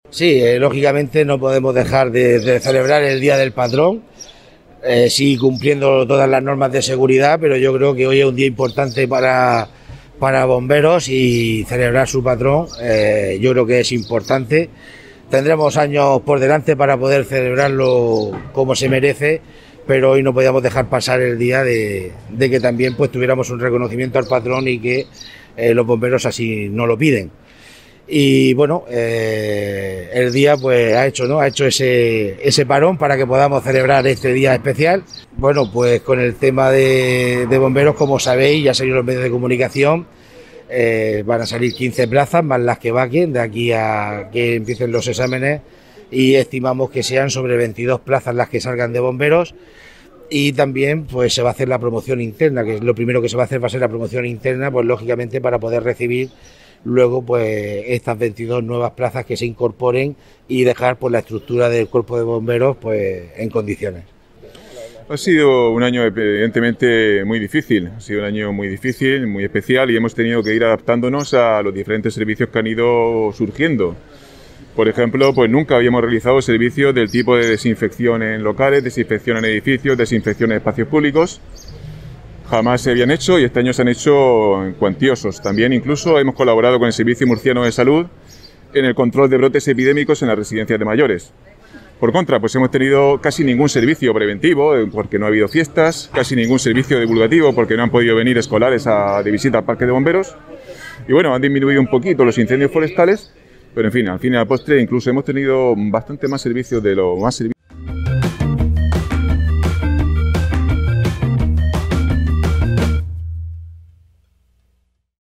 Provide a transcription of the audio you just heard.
Sí, lógicamente no podemos dejar de celebrar el Día del Patrón, sí cumpliendo todas las normas de seguridad, pero yo creo que hoy es un día importante para bomberos y celebrar su patrón, yo creo que es importante. Tendremos años por delante para poder celebrarlo como se merece, pero hoy no podíamos dejar pasar el día de que también pues tuviéramos un reconocimiento al patrón y que los bomberos así no lo piden. Y bueno, el día pues ha hecho ese parón para que podamos celebrar este día especial. Bueno, pues con el tema de bomberos, como sabéis, ya salieron los medios de comunicación, van a salir 15 plazas más las que vaquen de aquí a que empiecen los exámenes, y estimamos que sean sobre 22 plazas las que salgan de bomberos. Y también pues se va a hacer la promoción interna, que es lo primero que se va a hacer, va a ser la promoción interna, pues lógicamente para poder recibir luego pues estas 22 nuevas plazas que se incorporen y dejar pues la estructura del cuerpo de bomberos pues en condiciones. Ha sido un año evidentemente muy difícil, ha sido un año muy difícil, muy especial, y hemos tenido que ir adaptándonos a los diferentes servicios que han ido surgiendo. Por ejemplo, pues nunca habíamos realizado servicios del tipo de desinfección en locales, desinfección en edificios, desinfección en espacios públicos. Jamás se habían hecho, y este año se han hecho cuantiosos. También incluso hemos colaborado con el Servicio Murciano de Salud en el control de brotes epidémicos en las residencias de mayores. Por contra, pues hemos tenido casi ningún servicio preventivo porque no ha habido fiestas, casi ningún servicio divulgativo porque no han podido venir escolares de visita al parque de bomberos. Y bueno, han disminuido un poquito los incendios forestales, pero en fin, al fin y al postre incluso hemos tenido bastante más servicios de lo más servicios